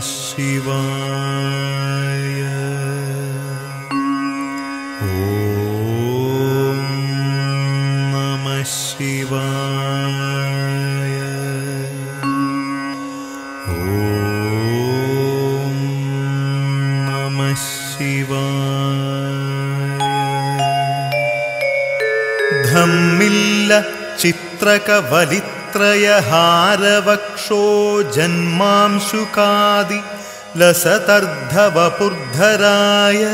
शिवाय। ॐ नमः शिवाय। ॐ नमः शिवाय। धम्मिल्ल चित्रकवलित्रयहारवक्षो जन्मांशुकादि लसतर्धवपुर्धराय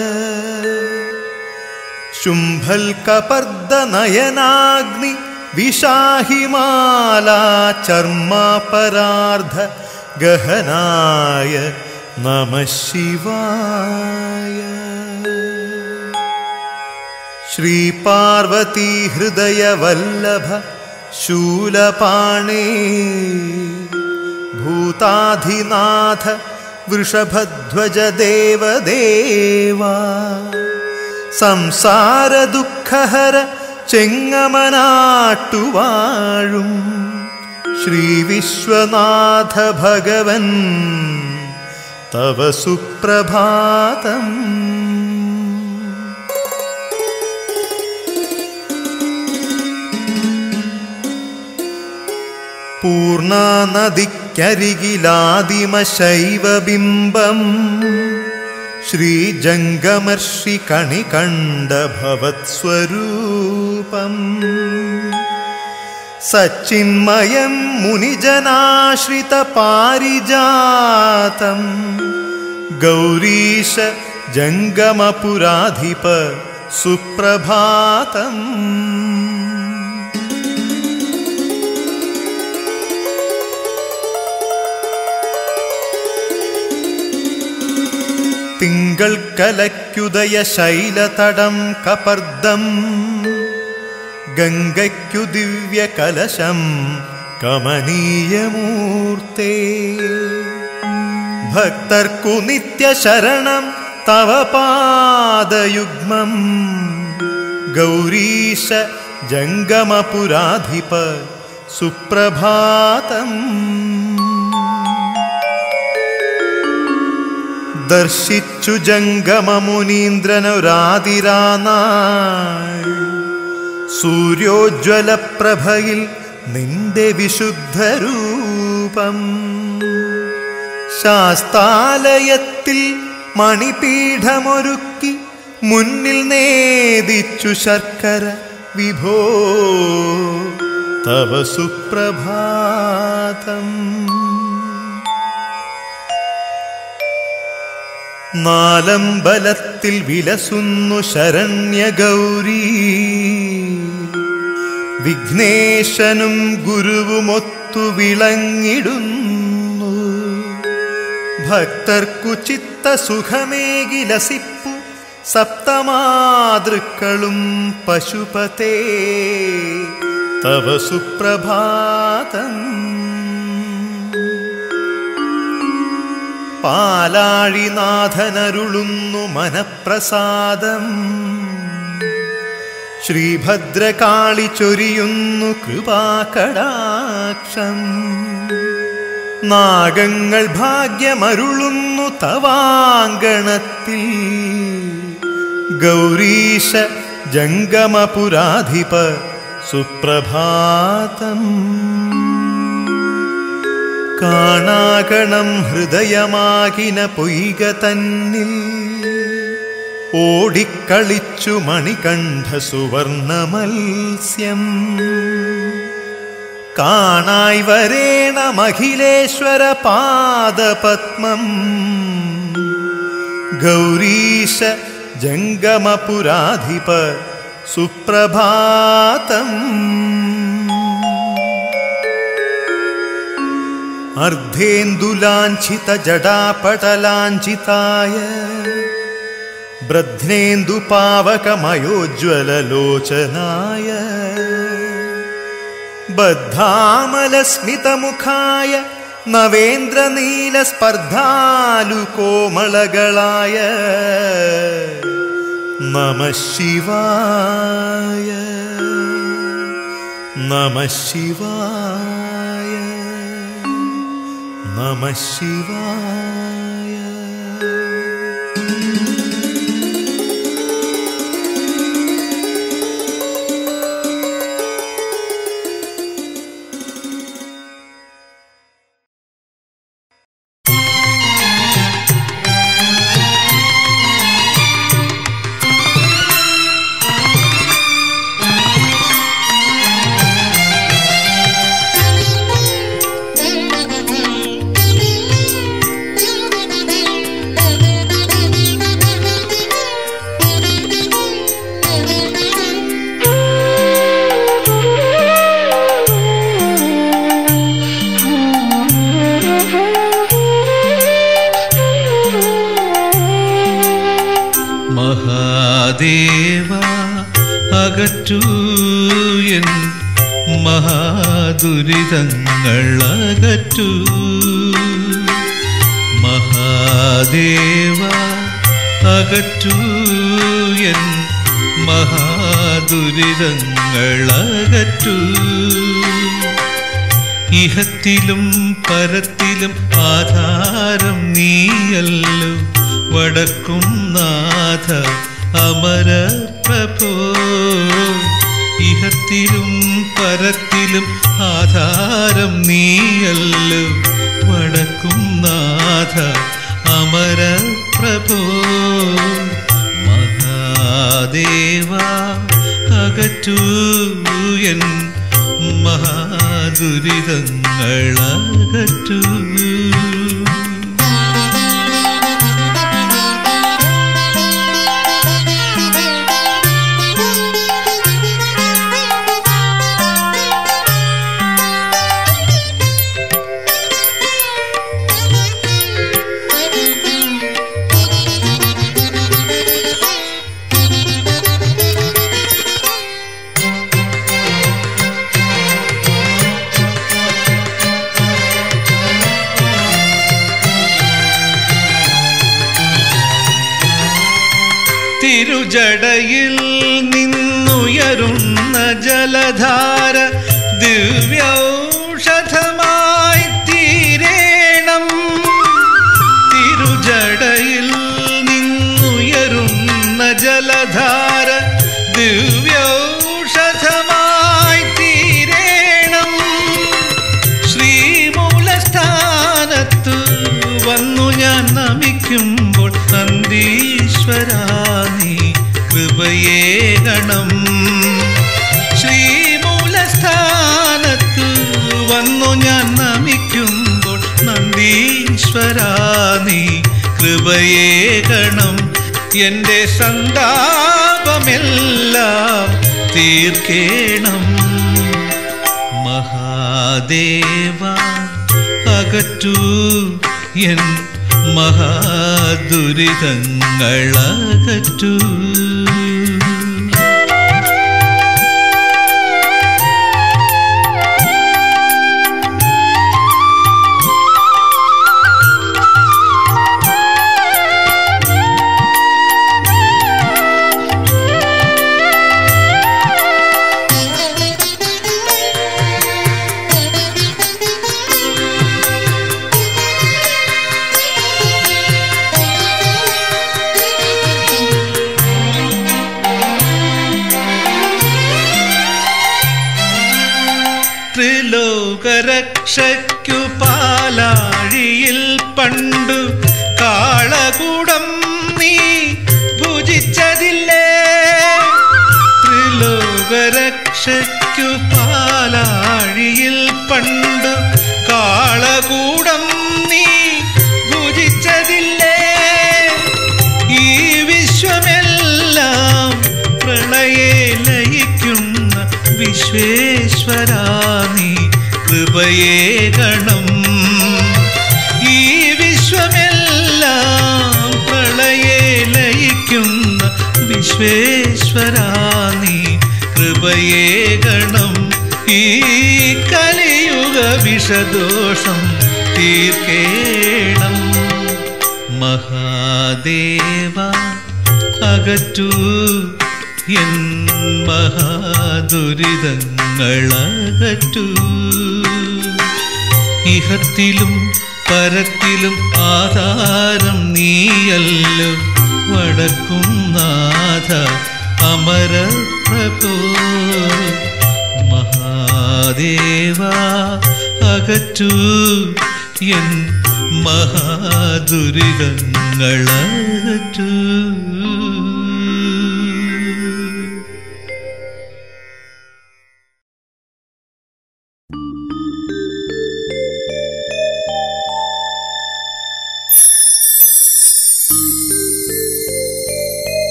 शुम्भल्कपर्दनयनाग्नि विशाहिमाला चर्मापरार्ध गहनाय नमः शिवाय। श्रीपार्वती हृदय वल्लभ शूलपाणे भूताधिनाथ वृषभध्वज देवदेवा संसार दुःखहर ചെങ്ങമനാട്ടുവാഴും ശ്രീ വിശ്വനാഥ ഭഗവൻ തവ സുപ്രഭാതം. പൂർണ്ണനദിക്കരികിലാദിമശൈവബിംബം ശ്രീജംഗമർഷി കണികണ്ഠ ഭവത്സ്വരൂപം സച്ചിന്മയം മുനിജനാശ്രിത പാരിജാതം ഗൗരീശ ജംഗമപുരാധിപ സുപ്രഭാതം. തിങ്കൾ കലയ്ക്കുദയ ശൈലതടം കപർദം ഗംഗയ്ക്കു ദിവ്യ കലശം കമനീയമൂർത്തേ ഭക്തർക്കു നിത്യശരണം തവ പാദയുഗ്മം ഗൗരീശ ജംഗമപുരാധിപ സുപ്രഭാതം. ദർശിച്ചു ജംഗമമുനീന്ദ്രനൊരാതിരാനാൾ സൂര്യോജ്വല പ്രഭയിൽ നിന്റെ വിശുദ്ധരൂപം ശാസ്താലയത്തിൽ മണിപീഠമൊരുക്കി മുന്നിൽ നേദിച്ചു ശർക്കര വിഭോ തവ സുപ്രഭാതം. നാലമ്പലത്തിൽ വിലസുന്നു ശരണ്യഗൗരീ വിഘ്നേശനും ഗുരുവുമൊത്തു വിളങ്ങിടുന്നു ഭക്തർക്കു ചിത്തസുഖമേകി ലസിപ്പു സപ്തമാതൃക്കളും പശുപതേ തവ സുപ്രഭാതം. പാലാഴിനാഥനരുളുന്നു മനപ്രസാദം ശ്രീഭദ്രകാളി ചൊരിയുന്നു കൃപാകടാക്ഷം നാഗങ്ങൾ ഭാഗ്യമരുളുന്നു തവാങ്കണത്തിൽ ഗൗരീശ ജംഗമപുരാധിപ സുപ്രഭാതം. കാണാകണം ഹൃദയമാകിന പൊയ്ക തന്നിൽ ഓടിക്കളിച്ചു മണികണ്ഠ സുവർണ മത്സ്യം കാണായി വരേണമഖിലേശ്വര പാദപത്മം ഗൗരീശ ജംഗമപുരാധിപ സുപ്രഭാതം. അർദ്ധേന്ദുലാഞ്ചിത ജടാപടലാഞ്ചിതായ ബ്രധ്നേന്ദുപാവകമയോജ്വലലോചനായ ബദ്ധാമലസ്മിതമുഖായ നവേന്ദ്രനീലസ്പർദ്ധാലുകോമളകളായ നമഃ ശിവായ നമഃ ശിവായ നമഃ ശിവായ. മഹാദേവ അകറ്റൂ എൻ മഹാദുരിതങ്ങളകറ്റൂ. മഹാദേവ അകറ്റൂ എൻ മഹാദുരിതങ്ങളകറ്റൂ. ഇഹത്തിലും പരത്തിലും ആധാരം നീയല്ലോ വടക്കും നാഥ അമര പ്രഭോ. ഇഹത്തിലും പരത്തിലും ആധാരം നീയല്ലോ വടക്കും നാഥ അമര പ്രഭോ. മഹാദേവ അകറ്റൂ എൻ മഹാദുരിതങ്ങളകറ്റൂ. തിരുജടയിൽ നിന്നുയരുന്ന ജലധാര ദിവ്യൗഷധമായി തീരേണം. തിരുജടയിൽ നിന്നുയരുന്ന ജലധാര ദിവ്യൗഷധമായി തീരേണം. ശ്രീമൂലസ്ഥാനത്ത് വന്നു ഞാൻ നമിക്കുമ്പോൾ നന്ദീശ്വരാ നീ കൃപയേകണം. ശ്രീമൂലസ്ഥാനത്ത് വന്നു ഞാൻ നമിക്കുമ്പോൾ നന്ദീശ്വരാ നീ കൃപയേകണം. എൻ്റെ സന്താപമെല്ലാം തീർക്കേണം. മഹാദേവ അകറ്റൂ എൻ മഹാദുരിതങ്ങളകറ്റൂ. ത്രിലോകരക്ഷയ്ക്കു പാലാഴിയിൽ പണ്ടു കാളകൂടം നീ ഭുജിച്ചതില്ലേ. ത്രിലോകരക്ഷയ്ക്കു പാലാഴിയിൽ പണ്ടു കാളകൂടം നീ ഭുജിച്ചതില്ലേ. ഈ വിശ്വമെല്ലാം പ്രളയെ ലയിക്കുന്ന വിശ്വേശ്വരാ നീ കൃപയേകണം. ഈ വിശ്വമെല്ലാം പ്രളയെ ലയിക്കുന്ന വിശ്വേശ്വരാ നീ കൃപയേകണം. ഈ കലിയുഗ വിഷദോഷം തീർക്കേണം. മഹാദേവ അകറ്റൂ എൻ മഹാദുരിതങ്ങളകറ്റൂ. ഇഹത്തിലും പരത്തിലും ആധാരം നീയല്ലോ വടക്കും നാഥ അമര പ്രഭോ. മഹാദേവ അകറ്റൂ എൻ മഹാദുരിതങ്ങളകറ്റൂ.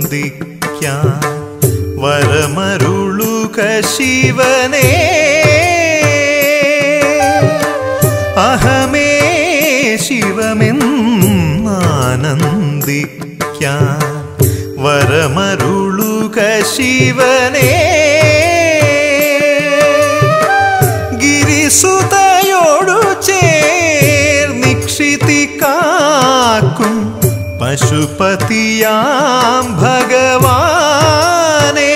വരമരുളുക ശിവനേ അഹമേ ശിവമെന്നാനന്ദിക്കാൻ വരമരുളുക ശിവനേ ഗിരിസുതയോടു ചേർന്നിക്ഷിതി കാക്കും പശുപതിയാം ഭഗവാനേ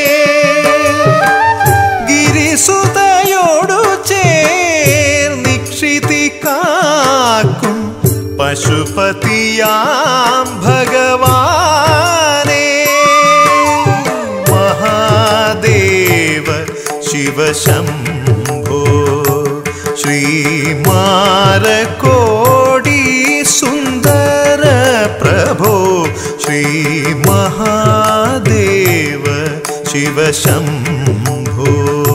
ഗിരിസുതയോടു ചേർന്നിക്ഷിതി കാക്കും പശുപതിയാം ഭഗവാനേ മഹാദേവ ശിവശംഭോ ശ്രീമാരകോടി സുന്ദര പ്രഭോ ശ്രീ മഹാദേവ ശിവശംഭോ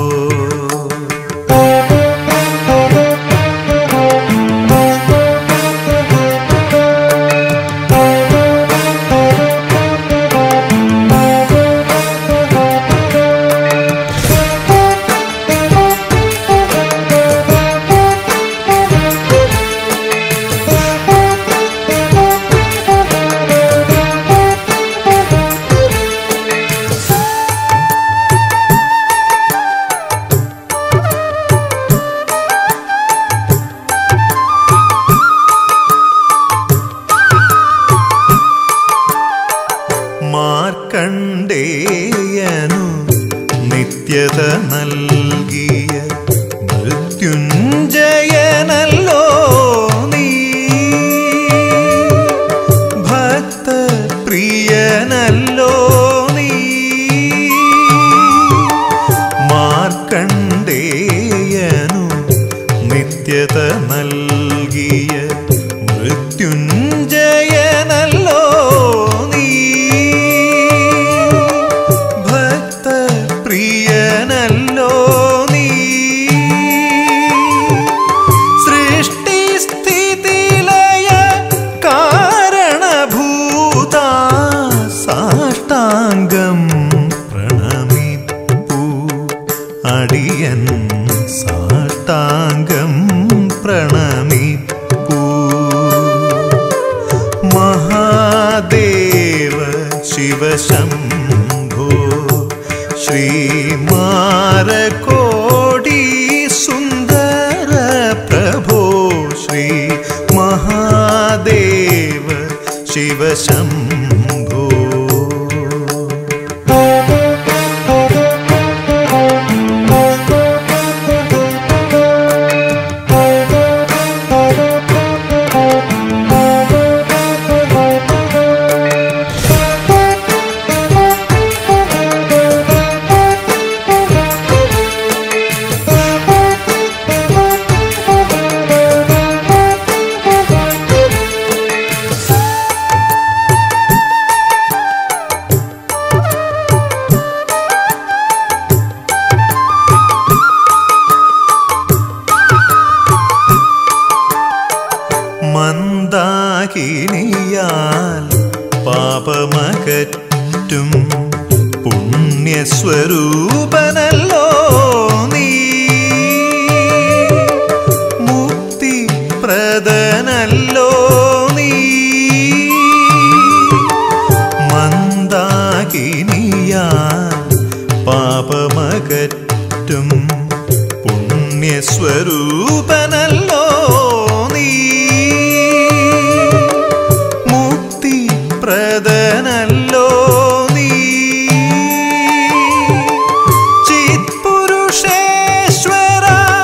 മാർക്കണ്ഡേയനു നിത്യത നൽകിയ മൃത്യുഞ്ജയനല്ലോ നീ ഭക്തപ്രിയനല്ലോ നീ മാർക്കണ്ഡേയനു നിത്യത നൽകിയ മൃത്യുഞ്ജയനല്ലോ പ്രിയനല്ലോ നീ സൃഷ്ടിസ്ഥിതിലയ കാരണഭൂത സാഷ്ടാംഗം പ്രണമിപ്പൂ അടിയൻ സാഷ്ടാംഗം പ്രണമിപ്പൂ മഹാദേവ ശിവശംഭോ ശ്രീമാരകോടി സുന്ദര പ്രഭോ ശ്രീ മഹാദേവ ശിവശംഭോ മന്ദാകിനിയാൽ പാപമകറ്റും പുണ്യസ്വരൂപനല്ലോ നീ മുക്തിപ്രദനല്ലോ നീ മന്ദാകിനിയാൽ പാപമകറ്റും പുണ്യസ്വരൂപനല്ലോ പ്രദനല്ലോ നീ ചിത്പുരുഷേശ്വര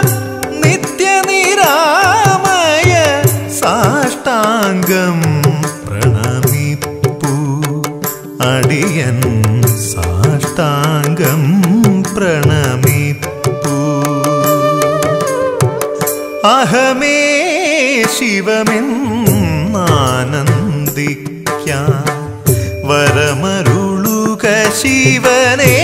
നിത്യനിരാമയ സാഷ്ടാംഗം പ്രണമിപ്പൂ അടിയൻ സാഷ്ടാംഗം പ്രണമിപ്പൂ അഹമേ ശിവമെന്നാനന്ദിക്കാൻ വരമരുളുക ശിവനേ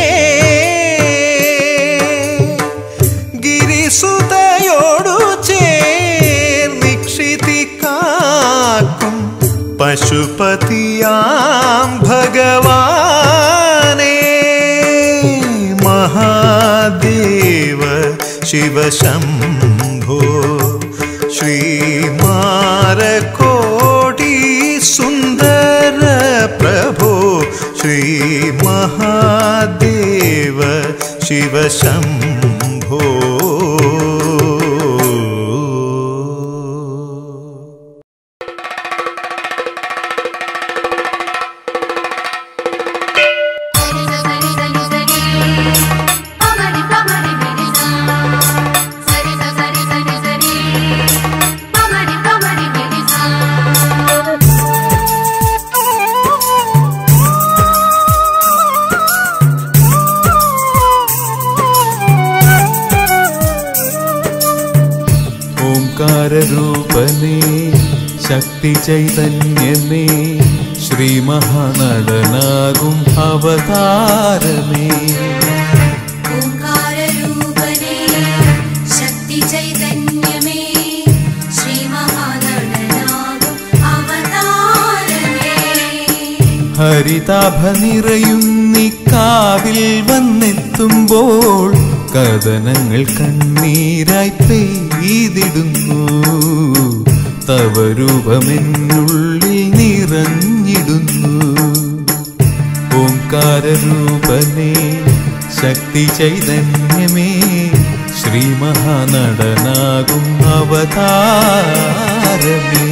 ഗിരിസുതയോടു ചേർന്നിക്ഷിതി കാക്കും പശുപതിയാം ഭഗവാൻ शिवशम्भो श्रीमारकोटि सुन्दर प्रभो श्रीमहादेव शिवशम्भो। रूपने शक्ति चैतन्यमे श्री महानडनागुं अवतारमे। ओंकार रूपने शक्ति चैतन्यमे श्री महानडनागुं अवतारमे। हरिताभ निറയുന്നിക്കാവിൽ വന്നെത്തുമ്പോൾ കഥനങ്ങൾ കണ്ണീരായി പെയ്തിടുന്നു. തവ രൂപമെന്നുള്ളിൽ നിറഞ്ഞിടുന്നു. ഓംകാര രൂപനേ ശക്തി ചൈതന്യമേ ശ്രീ മഹാനടനാകും അവതാരമേ.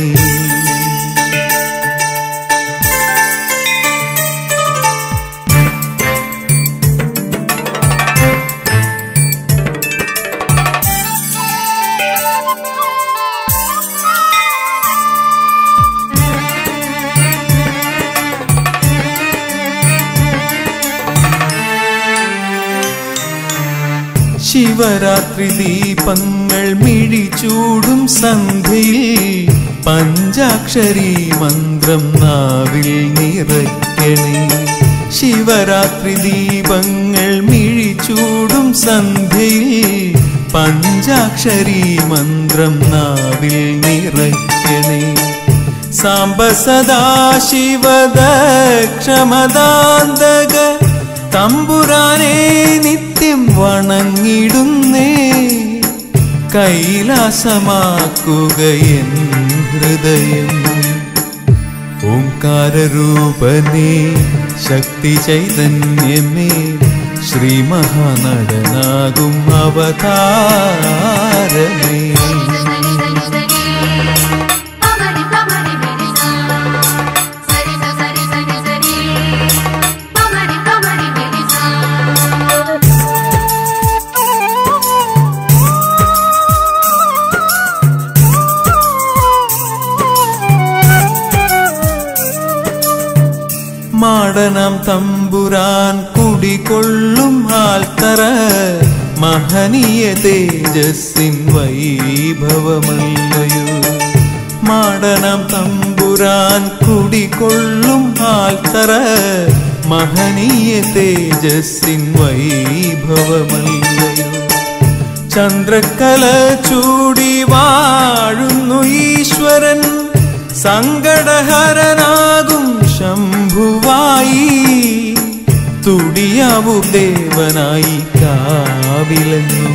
ശിവരാത്രി ദീപങ്ങൾ മിഴിച്ചൂടും സന്ധ്യയിൽ പഞ്ചാക്ഷരി മന്ത്രം നാവിൽ നിറയ്ക്കണേ. ശിവരാത്രി ദീപങ്ങൾ മിഴിച്ചൂടും സന്ധ്യയിൽ പഞ്ചാക്ഷരി മന്ത്രം നാവിൽ നിറയ്ക്കണേ. സാംബ സദാശിവദക്ഷമദാന്തക തമ്പുരാനെ നിത്യം വണങ്ങിടുന്നേ. കൈലാസമാക്കുകയെൻ ഹൃദയം. ഓംകാര രൂപനേ ശക്തി ചൈതന്യമേ ശ്രീ മഹാനടനാകും അവതാരമേ. മാടനം തമ്പുരാൻ കുടികൊള്ളും ആൽത്തറ മഹനീയ തേജസ്സിൻ വൈഭവമല്ലയോ. മാടനം തമ്പുരാൻ കുടികൊള്ളും ആൽത്തറ മഹനീയ തേജസ്സിൻ വൈഭവമല്ലയോ. ചന്ദ്രക്കല ചൂടി വാഴുന്നു ഈശ്വരൻ സങ്കടഹരനാകും ശംഭുവായി. തുടിയാവു ദേവനായി കാവിലെന്നും.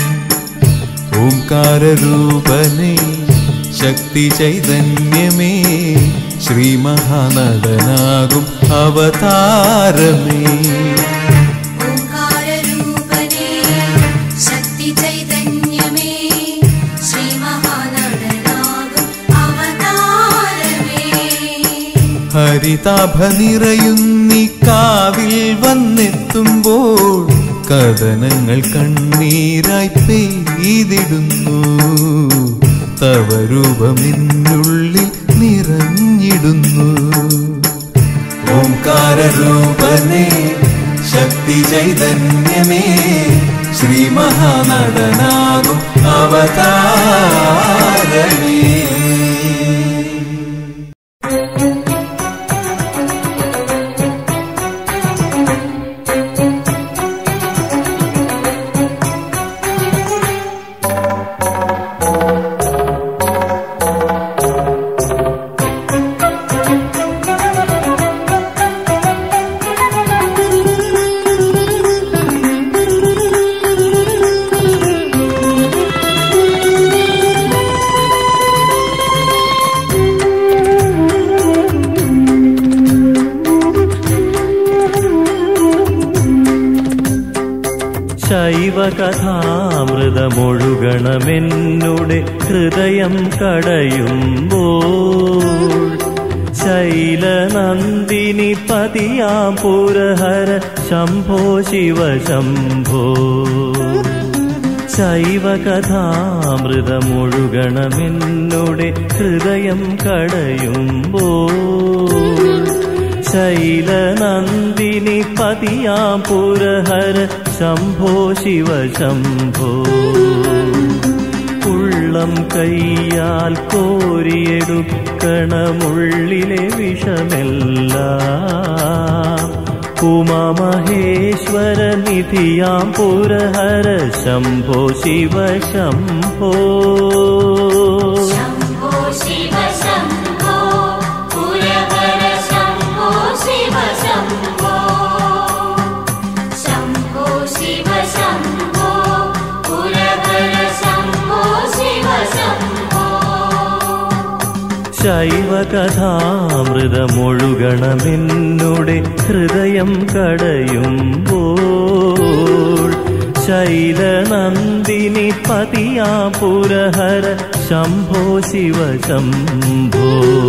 ഓംകാര രൂപനേ ശക്തി ചൈതന്യമേ ശ്രീ മഹാനടനാകും അവതാരമേ. ഓംകാര രൂപനേ ശക്തി ചൈതന്യമേ ശ്രീ മഹാനടനാകും അവതാരമേ. ഹരിതാഭ നിറയുന്നിക്കാവിൽ വന്നെത്തുമ്പോൾ കഥനങ്ങൾ കണ്ണീരായി പെയ്തിടുന്നു. തവ രൂപമെന്നുള്ളിൽ നിറഞ്ഞിടുന്നു. ഓംകാര രൂപനേ ശക്തി ചൈതന്യമേ ശ്രീ മഹാനടനാകും അവതാരമേ. ശൈവകഥാമൃതമൊഴുകണമെന്നുടെ ഹൃദയം കടയുമ്പോൾ ശൈലനന്ദിനി പതിയാം പുരഹര ശംഭോ ശിവ ശംഭോ ശൈവകഥാമൃതമൊഴുകണമെന്നുടെ ഹൃദയം കടയുമ്പോൾ ശൈലനന്ദിനി പതിയാം പുരഹര ശംഭോ ശിവ ശംഭോ ഉള്ളം കയ്യാൽ കോരിയെടുക്കണമുള്ളിലെ വിഷമെല്ലാം ഉമാമഹേശ്വര നിധിയാം പുരഹര ശംഭോ ശിവ ശംഭോ ശംഭോ ശിവ ശംഭോ പുരഹര ശംഭോ ശിവ ശംഭോ ശംഭോ ശിവ ശംഭോ പുരഹര ശംഭോ ശിവ ശംഭോ ശൈവകഥാമൃതമൊഴുകണമെന്നുടെ ഹൃദയം കടയുമ്പോൾ ശൈലനന്ദിനി പതിയാ പുരഹര ശംഭോ ശിവ ശംഭോ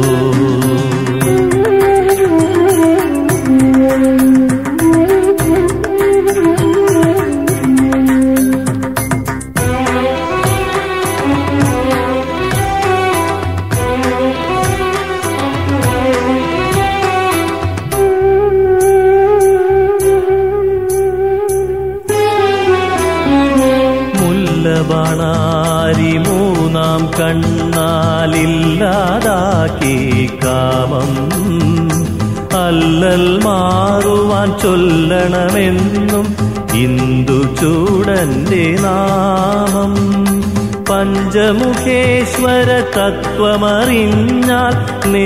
ബാണാരി മൂന്നാം കണ്ണാലില്ലാതാക്കി കാമം അല്ലൽ മാറുവാൻ ചൊല്ലണമെന്നും ഇന്ദുചൂടന്റെ നാമം പഞ്ചമുഖേശ്വര തത്വമറിഞ്ഞാൽ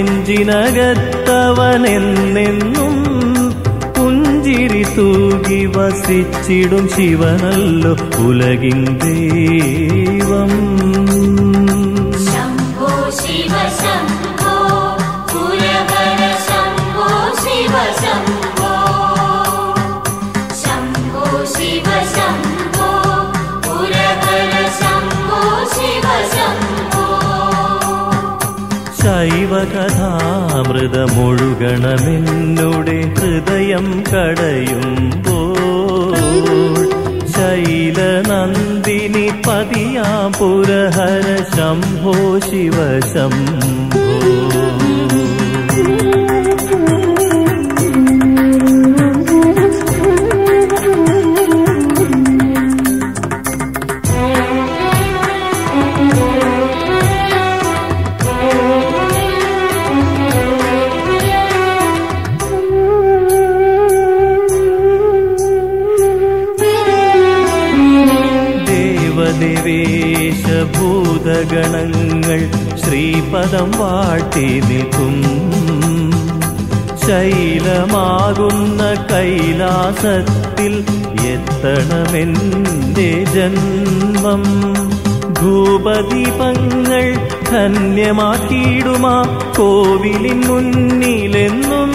നെഞ്ചിനകത്തവനെന്നെന്നും പുഞ്ചിരി തൂകി വസിച്ചിടും ശിവനല്ലോ ഉലകിൻ ദൈവം ശംഭോ ശിവ ശംഭോ പുരഹര ശംഭോ ശിവ ശംഭോ ശംഭോ ശിവ ശംഭോ പുരഹര ശംഭോ ശിവ ശംഭോ ശൈവകഥാമൃതമൊഴുകണമെന്നുടെ ഹൃദയം കടയുമ്പോൾ ശൈലനന്ദിനി പതിയാ പുരഹര ശംഭോ ശിവ ശംഭോ ദേവേശഭൂതഗണങ്ങൾ ശ്രീപദം വാഴ്ത്തി നിൽക്കും ശൈലമാകുന്ന കൈലാസത്തിൽ എത്തണമെന്റെ ജന്മം ധൂപദീപങ്ങൾ ധന്യമാക്കിയിടുമാ കോവിലിൻ മുന്നിലെന്നും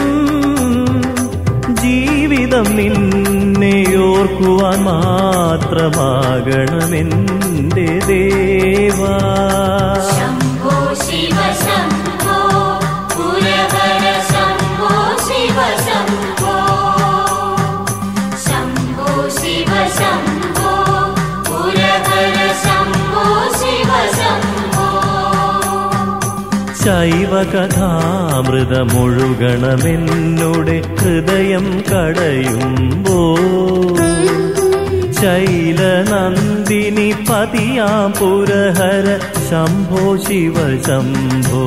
ജീവിതം നിന്നെയോർക്കുവാൻ മാത്രമാകണമെന്റെ ദേവാ ശംഭോ ശിവ ശംഭോ പുരഹര ശംഭോ ശിവ ശംഭോ ശംഭോ ശിവ ശംഭോ പുരഹര ശംഭോ ശിവ ശംഭോ ശൈവകഥാമൃതമൊഴുകണമെന്നുടെ ഹൃദയം കടയുമ്പോൾ ശൈലനന്ദിനി പതിയാ പുരഹര ശംഭോ ശിവ ശംഭോ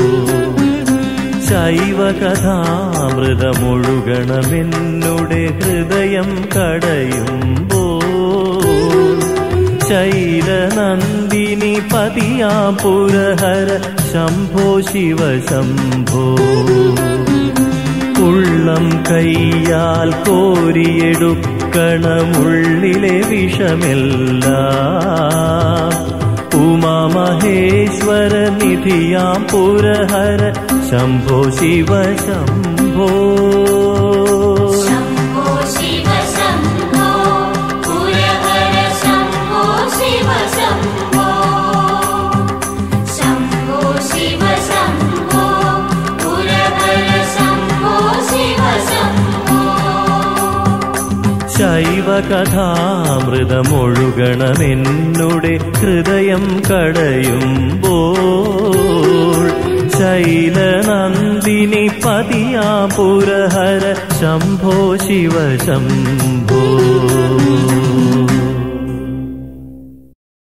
ശൈവകഥാമൃതമൊഴുകണമെന്നുടെ ഹൃദയം കടയുമ്പോൾ ശൈലനന്ദിനി പതിയാ പുരഹര ശംഭോ ശിവ ശംഭോ ഉള്ളം കയ്യാൽ കോരിയെടുക്കണമുള്ളിലെ വിഷമെല്ലാം ഉമാമഹേശ്വര നിധിയാം പുരഹര ശംഭോ ശിവ ശംഭോ ശംഭോ ശിവ ശംഭോ പുരഹര ശൈവകഥാമൃതമൊഴുകണമെന്നുടെ ഹൃദയം കടയുമ്പോൾ ശൈലനന്ദിനി പതിയാം പുരഹര ശംഭോ ശിവ ശംഭോ.